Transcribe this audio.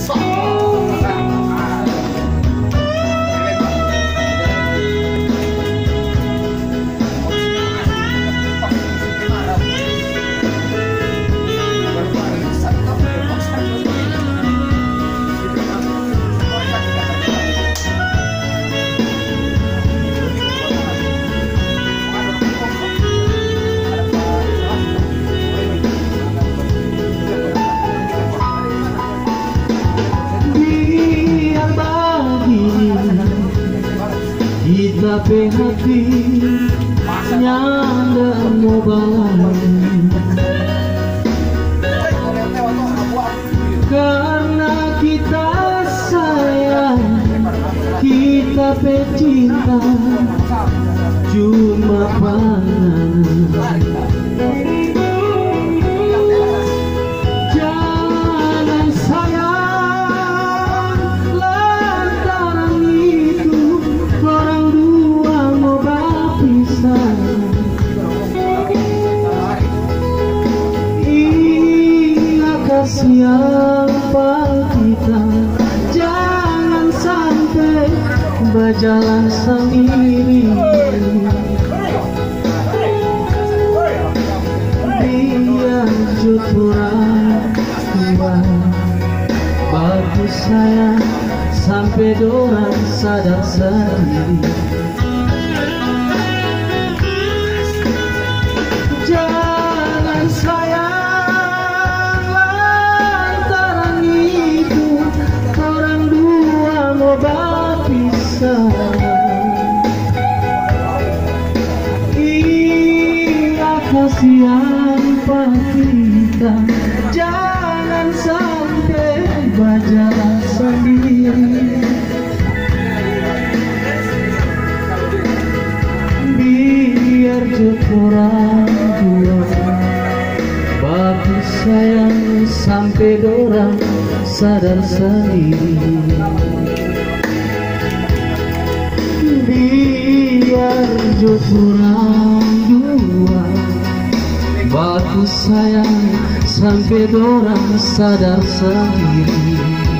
Tapi hati nyanda mau balik, karena kita sayang, kita pecinta cuma pandangan. Jangan sayang lantaran itu orang dua mau berpisah. Ingat siapa kita, jangan sampai berjalan sendiri. Biar syukuran Tuhan, bagus sayang sampai dorang sadar sendiri. Jangan sayang lantaran itu orang dua mau berpisah. Ingat kasihan kita, jangan sampai berjalan sendiri. Biar orang dua bagus sayang sampai dorang sadar sendiri. Biar orang dua bagus sayang sampai dorang sadar sendiri.